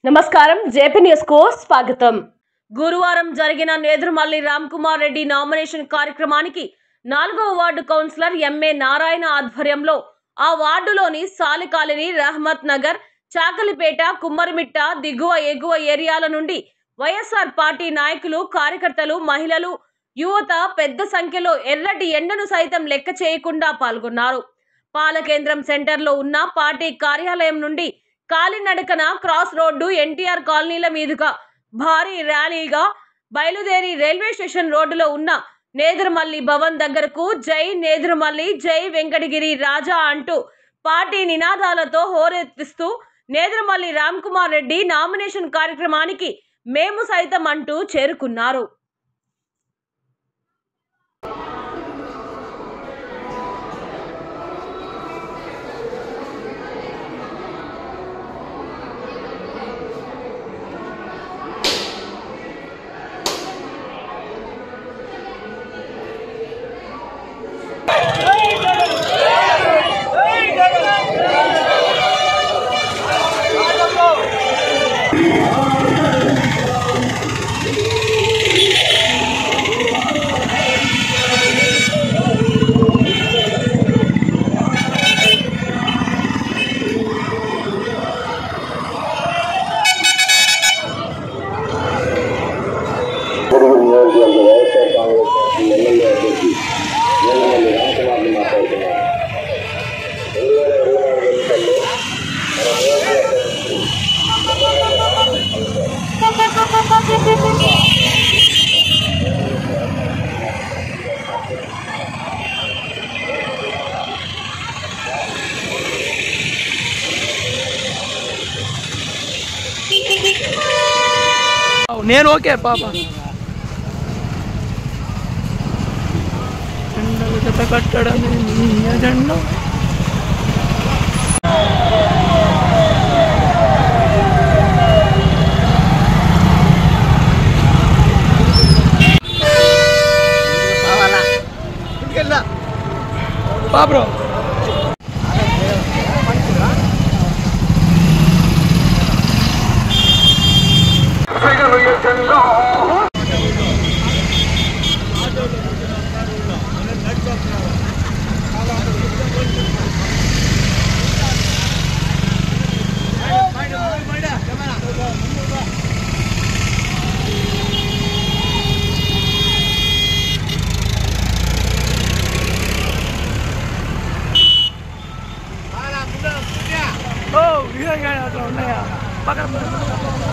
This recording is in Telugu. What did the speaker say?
నమస్కారం జేపీ న్యూస్ కు స్వాగతం। గురువారం జరిగిన నేదురుమల్లి రామ్కుమార్ రెడ్డి నామినేషన్ కార్యక్రమానికి 4వ వార్డు కౌన్సిలర్ ఎంఏ నారాయణ ఆధ్వర్యంలో ఆ వార్డులోని సాలికాలిని, రహమత్ నగర్, చాకలిపేట, కుమ్మరిమిట్ట, దిగువ ఎగువ ఏరియాల నుండి వైఎస్ఆర్ పార్టీ నాయకులు, కార్యకర్తలు, మహిళలు, యువత పెద్ద సంఖ్యలో ఎర్రటి ఎండను సైతం లెక్క చేయకుండా పాల్గొన్నారు। పాలకేంద్రం సెంటర్లో ఉన్న పార్టీ కార్యాలయం నుండి కాలినడకన క్రాస్ రోడ్డు, ఎన్టీఆర్ కాలనీల మీదుగా భారీ ర్యాలీగా బయలుదేరి రైల్వే స్టేషన్ రోడ్డులో ఉన్న నేదురుమల్లి భవన్ దగ్గరకు జై నేదురుమల్లి, జై వెంకటగిరి రాజా అంటూ పార్టీ నినాదాలతో హోరెత్తిస్తూ నేదురుమల్లి రామ్కుమార్ రెడ్డి నామినేషన్ కార్యక్రమానికి మేము సైతం అంటూ చేరుకున్నారు। నేను ఓకే పాప జెండలు జత కట్టడమే నీ ఎజెండా। బ్రో ఉన్నాయా పక్కన